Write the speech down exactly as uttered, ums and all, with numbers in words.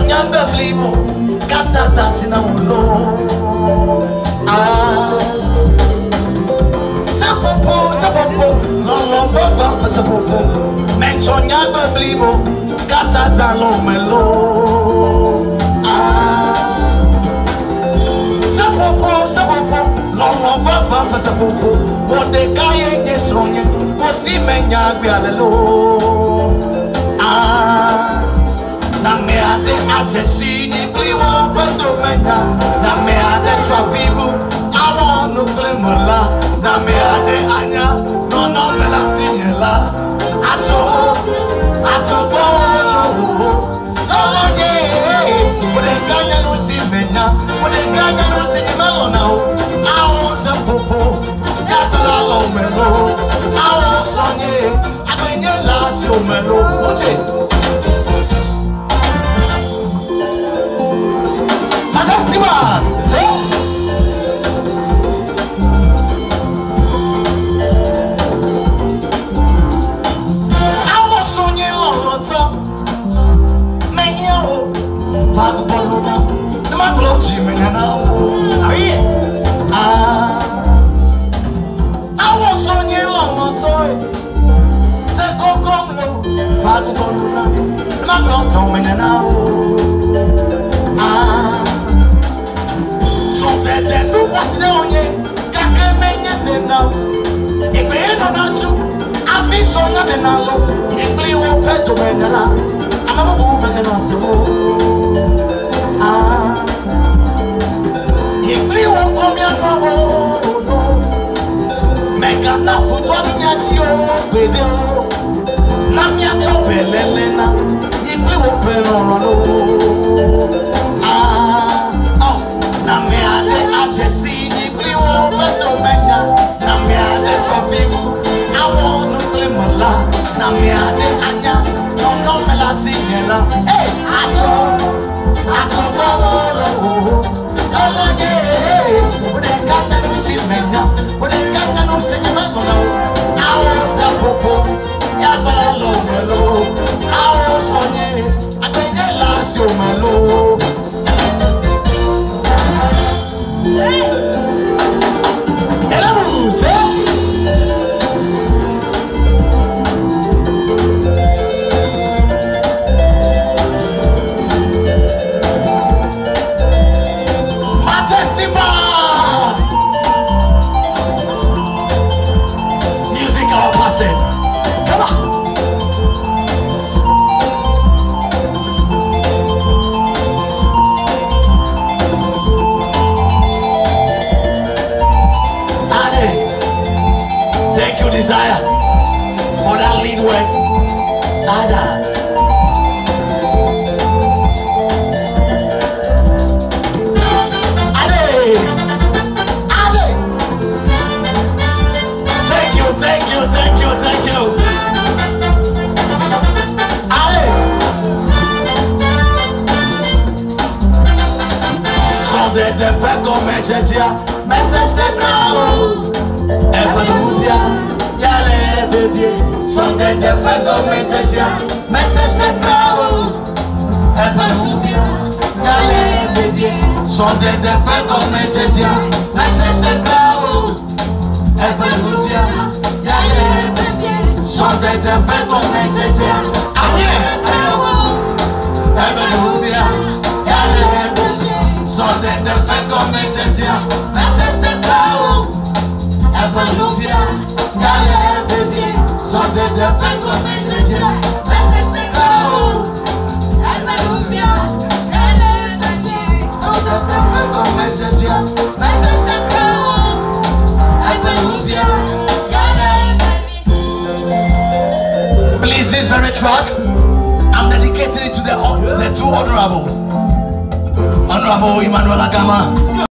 nyanga blibo katata sina ulo ah sapopo sapopo no no papa sapopo mencho nyanga blibo katata lo melo ah sapopo sapopo no no papa sapopo onde kaye nyesronye osi menya gbialelo ah na me ade atesi ni bliwo beto menya na me ade trafibu awon no plemola na me ade anya no no me la sinyela ato ato bolo oh yeah ode kanya no si menya ode kanya no si melo na o awon se popo ya la lo melo awon sonye abenye la si o melo oche Majestima, see? I was on your loto. Make you Fago Bolona. The man blow Jimmy now. Are you? Ah, I was on your loto. The Coco, Fago Bolona. The man blow Tommy now. Ah. The two was the only Kaka Menya now. If we ain't on to, I feel so nothing now. If we won't pay to Menala, I'm a woman and also. Ah, if we won't come here, no, make a now for one at your video. Namia Chopel, Elena, if we won't pay no. Ah, oh, Namia. Jesse, ni bliwo beto menya, na me ade trafibu. I want to play mola, na me ade anya, no no me la sinyela. Hey, acho, acho bolo, olo ye. Ode kanga no si menya, ode kanga no si melo. I want to popo, ya bala lo melo. I want sonye, abenye la si o melo. Desire for that lead words. Ada. Ade. Ade. Thank you, thank you, thank you, thank you. Ade. So de de peko mejeja, mesese krao. Eba dubia. Yale baby, Sunday the pego meseja, mesese krao. Eba dubia. Yale baby, Sunday the pego meseja, mesese krao. Eba dubia. Yale baby, Sunday the pego meseja. Aye. Eba dubia. Yale baby, Sunday the pego meseja, mesese krao. Hallelujah, yale baby, Sunday the pego meseja, mesese krao. Hallelujah, yale baby, Sunday the pego meseja, mesese krao. Hallelujah, yale baby. Please, this very track, I'm dedicating it to the the two honorables, Honorable Emmanuel Agama.